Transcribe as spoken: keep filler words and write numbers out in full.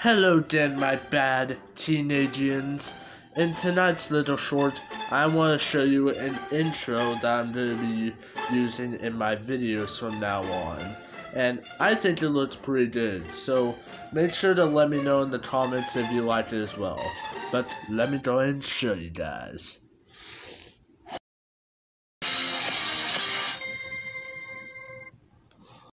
Hello then, my bad teenagers. In tonight's little short, I want to show you an intro that I'm going to be using in my videos from now on. And I think it looks pretty good, so make sure to let me know in the comments if you like it as well. But let me go ahead and show you guys.